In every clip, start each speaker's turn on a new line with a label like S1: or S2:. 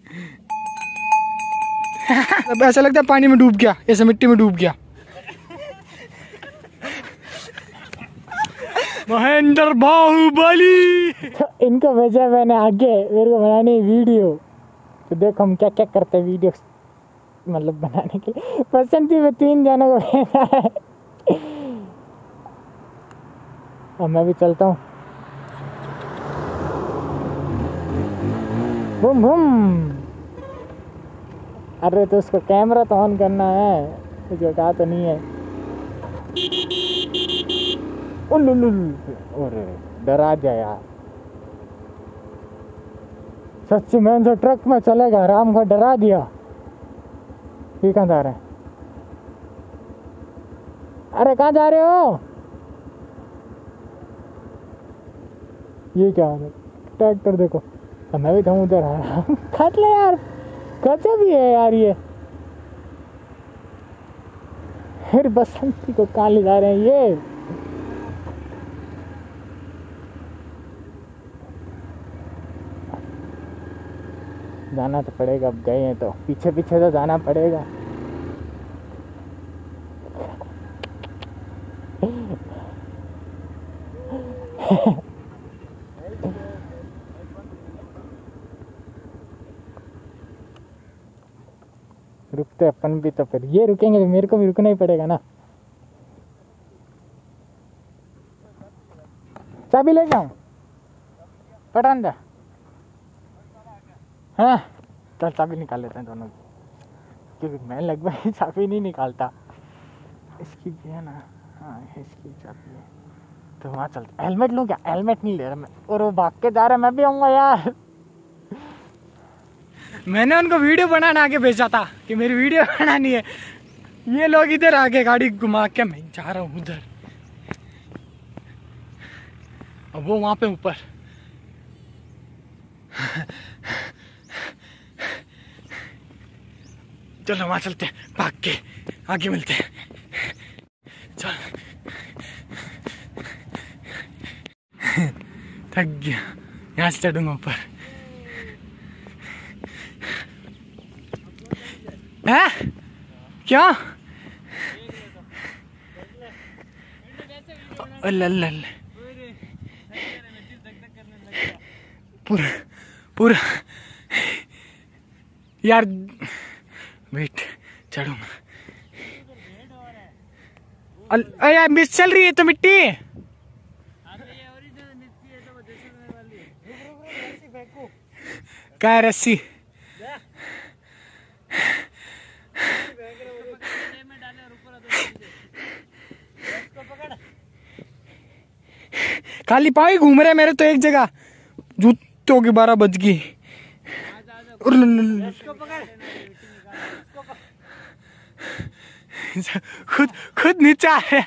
S1: अब ऐसा लगता है पानी में डूब गया, ऐसे मिट्टी में डूब गया। महेंद्र बाहुबली।
S2: इनको भेजा मैंने आगे मेरे को बनाने वीडियो, तो देखो हम क्या क्या करते हैं वीडियो मतलब बनाने के लिए। पसंद थी मैं 3 जनों को भेजा है। और मैं भी चलता हूँ। Boom boom. अरे तो उसको कैमरा तो ऑन करना है, मुझे कहा तो नहीं है। अरे डरा गया यार सच्ची। मैं जो ट्रक में चलेगा आराम को डरा दिया। ये कहाँ जा रहे हैं? अरे कहाँ जा रहे हो? ये क्या है? ट्रैक्टर देखो। मैं भी तो उधर आया। खत ले यार, गजब भी है यार ये। फिर बसंती को कहाँ ले जा रहे हैं ये? जाना तो पड़ेगा, अब गए हैं तो पीछे पीछे तो जाना पड़ेगा। रुकते अपन भी तो फिर ये रुकेंगे तो मेरे को भी रुकना ही पड़ेगा ना। चाबी ले जाऊं? पटान जा। हाँ चल चाबी निकाल लेते हैं दोनों, क्योंकि मैं लगभग चाबी नहीं निकालता। इसकी भी है ना? हाँ इसकी चाबी है तो वहाँ चलते। हेलमेट लूँ क्या? हेलमेट नहीं ले रहा मैं, और वो भाग के जा रहा है। मैं भी आऊँगा यार।
S1: मैंने उनको वीडियो बनाना आगे भेजा था कि मेरी वीडियो बनानी है। ये लोग इधर आके गाड़ी घुमा के, मैं जा रहा हूँ उधर। अब वो वहां पे ऊपर। चलो वहां चलते हैं, भाग के आगे मिलते हैं। चल थक गया, यहाँ से चढ़ूंगा ऊपर। है क्या? अल्लाह पूरा पूरा यार, वेट चढ़ूंगा। यार मिस चल रही है तो मिट्टी। क्या है रस्सी? खाली पाँव ही घूम रहे मेरे तो एक जगह। जूतों की 12 बज गई। खुद नीचे आ रहे।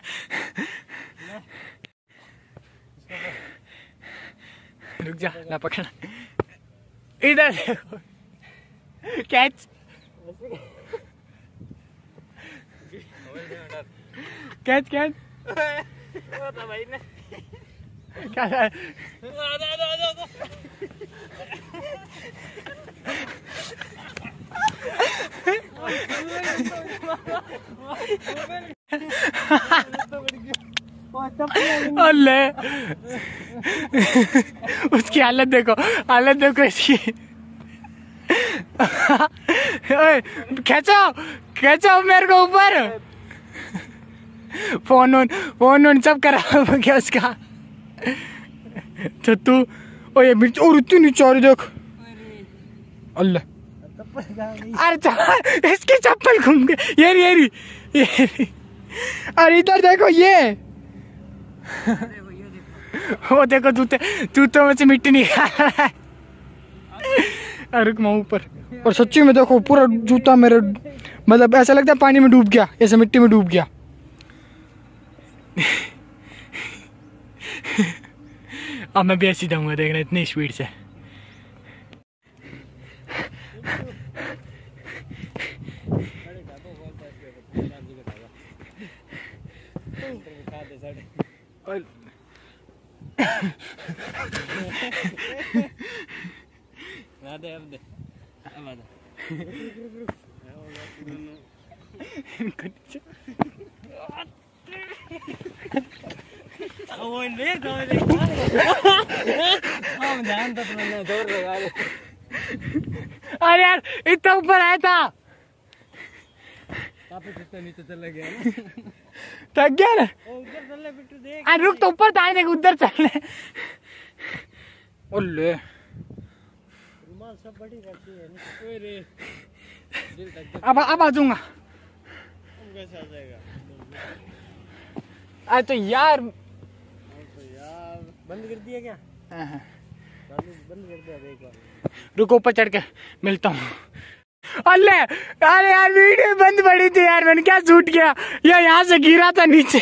S1: रुक जा, ना पकड़। इधर देखो, कैच कैच कैच। क्या है? अल्ले उसकी हालत देखो, हालत देखो इसकी। खींचो खींचो मेरे को ऊपर। फोन सब खराब हो गया उसका। तो तू ओ ये मिर्च और इतनी नीचे आ रही देख। अल्लाह अरे इसकी चप्पल घूम गई। ये अरे इधर देखो ये। वो देखो जूतों में से मिट्टी निकाल रहा है। रुक मैं ऊपर। और सच्ची में देखो पूरा जूता मेरे, मतलब ऐसा लगता है पानी में डूब गया, ऐसे मिट्टी में डूब गया। अब मैं भी ऐसी जाऊंगा, देखना इतनी स्पीड से। अरे यार इतना ऊपर आया था,
S2: नीचे चला गया
S1: थक गया ना।
S2: उधर चल बिट्टू देख।
S1: अरे रुक, तो ऊपर तो आए, देख उधर चल। ओले
S2: रुमाल सब बड़ी रहती है कोई रे।
S1: अब आ जाऊंगा।
S2: कैसे आ जाएगा?
S1: आज तो यार
S2: बंद कर दिया क्या? बंद कर दिया एक बार।
S1: रुको ऊपर चढ़ के मिलता हूँ। अल्ले अरे यार वीडियो बंद पड़ी थी यार, मैंने क्या शूट किया, यहाँ से गिरा था नीचे।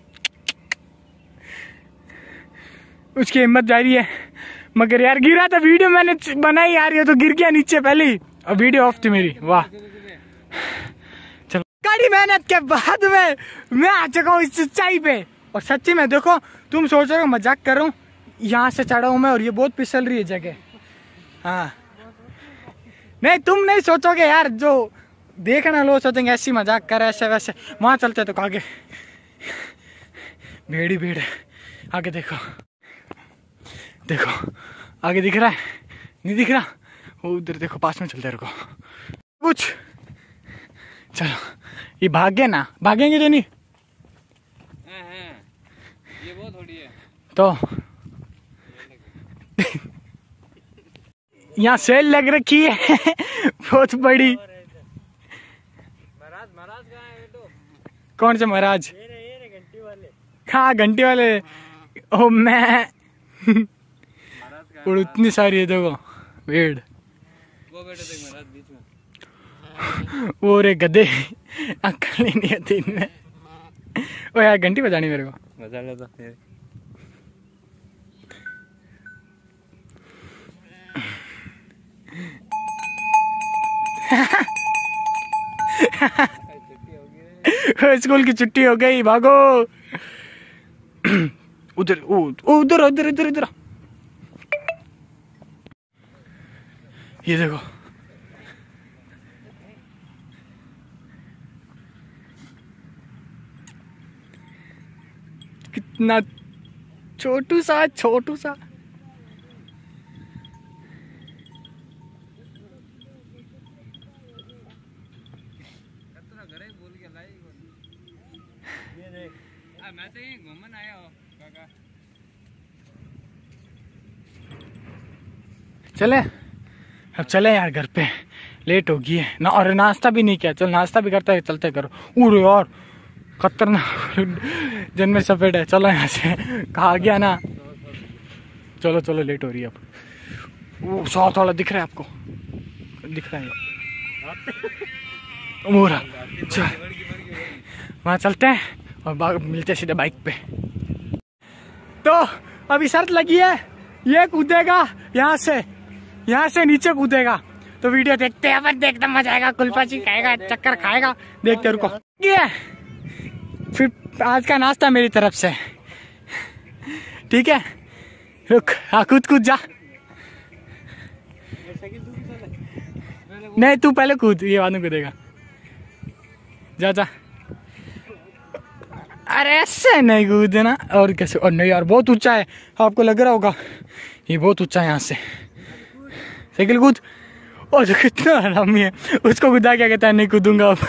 S1: उसकी हिम्मत जारी है, मगर यार गिरा था, वीडियो मैंने बनाई यार, ये तो गिर गया नीचे पहले ही और वीडियो ऑफ थी मेरी। वाह चलो, कड़ी मेहनत के बाद में मैं आ चुका हूँ इस सच्चाई पे। और सच्ची में देखो, तुम सोच रहे हो मजाक कर रहा हूँ, यहाँ से चढ़ा हूँ मैं और ये बहुत फिसल रही है जगह। हाँ नहीं, तुम नहीं सोचोगे यार, जो देखना लोग सोचेंगे ऐसी मजाक कर ऐसे वैसे। वहां चलते तो आगे भीड़ ही भीड़ है। आगे देखो, देखो आगे दिख रहा है, नहीं दिख रहा? वो उधर देखो, पास में चलते रहो कुछ। चलो ये भाग गए ना, भागेंगे तो नहीं?
S2: ये बहुत थोड़ी है
S1: तो यहाँ सेल लग रखी है बहुत बड़ी।
S2: महाराज कहाँ है? तो
S1: कौन से महाराज?
S2: ये घंटी वाले।
S1: हाँ घंटी वाले। ओ मैं और इतनी सारी है देखो भीड़।
S2: वो बैठे थे महाराज बीच में।
S1: वो रे गधे, अक्ल ही नहीं आती इनमें। ओ यार घंटी बजानी मेरे को।
S2: बजा लेता फिर।
S1: स्कूल की छुट्टी हो गई, भागो। उधर उधर उधर इधर इधर। ये देखो कितना छोटू सा
S2: मैं तो यहीं घूमने आया हूँ काका।
S1: चले अब चले यार घर पे, लेट हो गई है ना। और नाश्ता भी नहीं किया, चल नाश्ता भी करता है, चलते करो। उरे यार खतरनाक जन्म सफेद है। चलो यहाँ से, कहा गया ना। चलो चलो लेट हो रही है अब। वो साथ वाला दिख रहा है आपको? दिख रहा है मोरा। चल वहाँ चलते हैं और मिलते सीधे बाइक पे। तो अभी शर्त लगी है, ये कूदेगा यहाँ से नीचे कूदेगा तो वीडियो देखते हैं अपन, देखते मजा आएगा। कुलपाची खाएगा, चक्कर खाएगा, देखते रुको। ये फिर आज का नाश्ता मेरी तरफ से, ठीक है? रुक, हाँ कूद जा। नहीं तू पहले कूद, ये बाद में कूदेगा। जा। अरे ऐसे नहीं कूदना, और कैसे? और नहीं यार बहुत ऊंचा है, आपको लग रहा होगा ये बहुत ऊंचा है। यहाँ से साइकिल कूद। और जो कितना हरामी है, उसको कूदा क्या कहता है, नहीं कूदूंगा अब।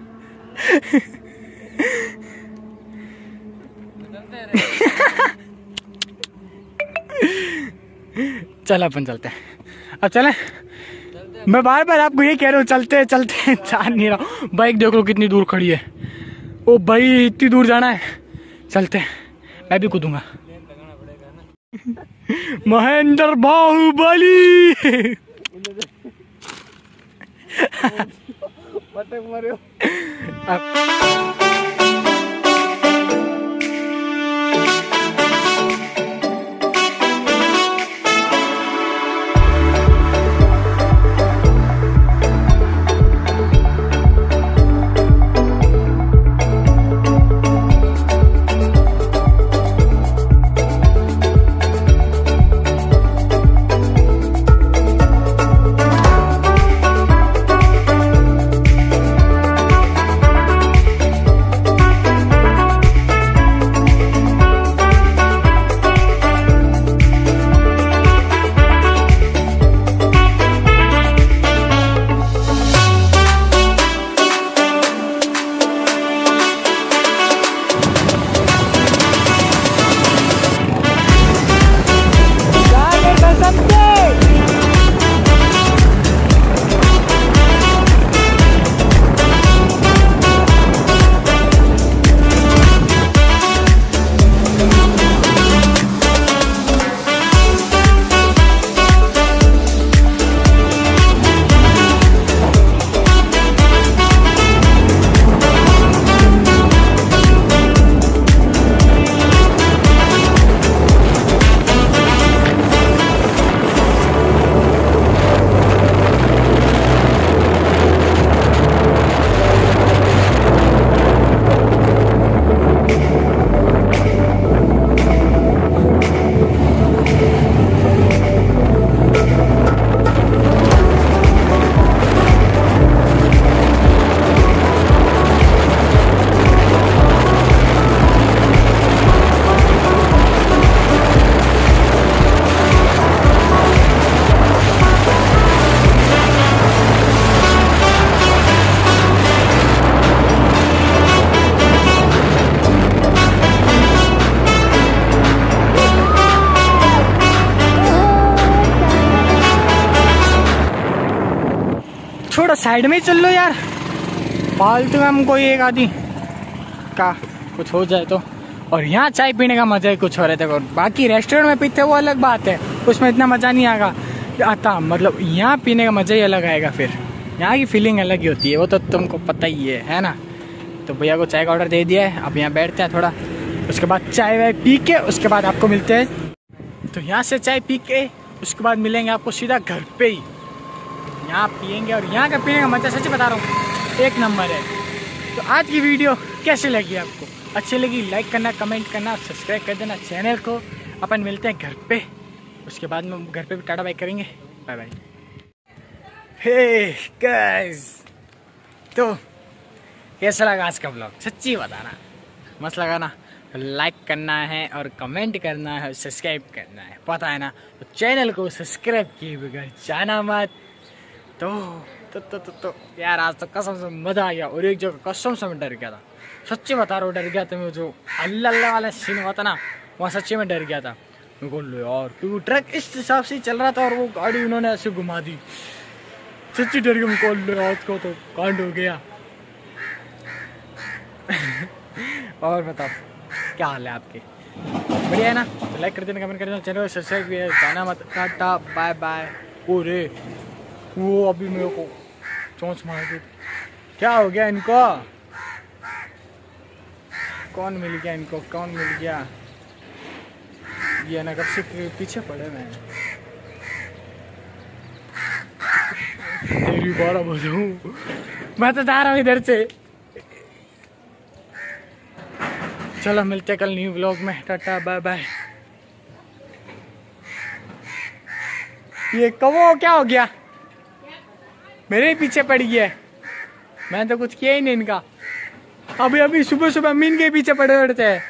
S1: चल अपन चलते हैं, अब चले। मैं बार बार आपको ये कह रहा हूँ, चलते चलते जा नहीं रहा। बाइक देख लो कितनी दूर खड़ी है। ओ भाई इतनी दूर जाना है, चलते हैं। मैं भी कूदूंगा। महेंद्र बाहुबली। थोड़ा साइड में ही चल लो यार, फालतू में हमको एक आदि का कुछ हो जाए तो। और यहाँ चाय पीने का मजा ही कुछ हो रहा था। और बाकी रेस्टोरेंट में पीते वो अलग बात है, उसमें इतना मजा नहीं आता, मतलब यहाँ पीने का मजा ही अलग आएगा। फिर यहाँ की फीलिंग अलग ही होती है, वो तो तुमको पता ही है ना। तो भैया को चाय का ऑर्डर दे दिया है, अब यहाँ बैठते हैं थोड़ा, उसके बाद चाय वाय पी के उसके बाद आपको मिलते हैं। तो यहाँ से चाय पी के उसके बाद मिलेंगे आपको सीधा घर पे ही, यहाँ पियेंगे। और यहाँ का पीने का मजा सच बता रहा हूँ एक नंबर है। तो आज की वीडियो कैसी लगी आपको? अच्छी लगी लाइक करना, कमेंट करना, सब्सक्राइब कर देना चैनल को। अपन मिलते हैं घर पे, उसके बाद में घर पे भी टाटा बाय करेंगे। Bye bye. हे गाइस, तो कैसा लगा आज का ब्लॉग? सच्ची बताना, मस्त लगा ना? लाइक करना है और कमेंट करना है, सब्सक्राइब करना है, पता है ना? तो चैनल को सब्सक्राइब किए बगैर जाना मत। तो यार आज तो कसम से मजा आ गया। और एक जगह कसम से मैं डर गया था, सच्ची बता रहा हूँ, डर गया था मैं। जो अल्लाह वाला सीन हुआ था ना, वहाँ सच्ची में डर गया था। मैं बोल लो यार, क्योंकि ट्रक इस हिसाब से चल रहा था और वो गाड़ी उन्होंने ऐसे घुमा दी, सच्ची डर गया। मैं बोल लो आज को तो कांड हो गया। और बताओ क्या हाल है आपके? बढ़िया है ना? तो लाइक कर देना, कमेंट कर देना, चैनल को सब्सक्राइब भी है, जाना मत। Tata bye bye. ओरे वो अभी मेरे को चोंच मार दी, क्या हो गया इनको? कौन मिल गया इनको? कौन मिल गया? ये ना कब से पीछे पड़े मैं। तेरी 12 बजाऊं मैं तो जा रहा हूँ इधर से। चलो मिलते कल न्यू व्लॉग में। Tata bye bye. ये कौवा क्या हो गया? मेरे ही पीछे पड़ गया। मैं तो कुछ किया ही नहीं इनका। अभी सुबह सुबह अमीन के पीछे पड़े पड़ते हैं।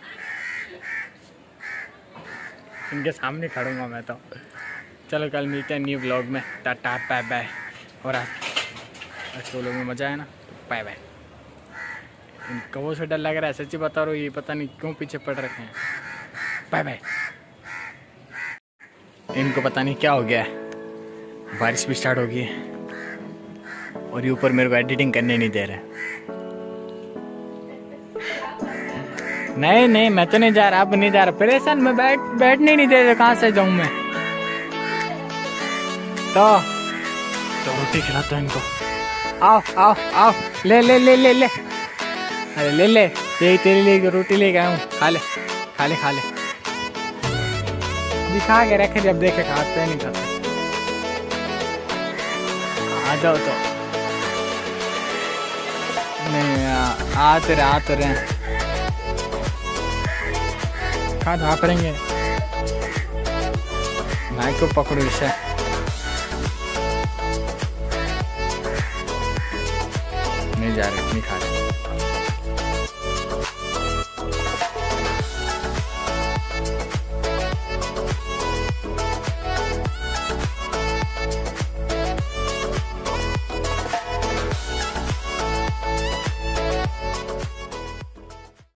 S1: इनके सामने खड़ूंगा मैं तो। चलो कल मिलते हैं न्यू व्लॉग में। Tata bye bye. और आज व्लॉग में मजा आया ना? Bye bye. इन कौवों से डर लग रहा है, सच्ची बता रहा हूँ। ये पता नहीं क्यों पीछे पड़ रखे हैं। Bye bye. इनको पता नहीं क्या हो गया है, बारिश भी स्टार्ट हो गई है और ये ऊपर मेरे को एडिटिंग करने नहीं दे रहे। नहीं मैं तो नहीं जा रहा, अब नहीं जा रहा। परेशान मैं बैठने नहीं दे रहे, कहाँ से जाऊं मैं? तो रोटी खिलाता हूं इनको। आओ ले ले ले ले ले। अरे ले ले, तेरे लिए रोटी लेके आया हूँ, खा ले। दिखा के रखे, जब देखे खाते नहीं खाते। आ जाओ तो। नहीं आ तो रहे कहाँ धोआ पड़ेंगे। मैं क्यों पकड़ू इसे? नहीं जा रहे, नहीं खा रहे।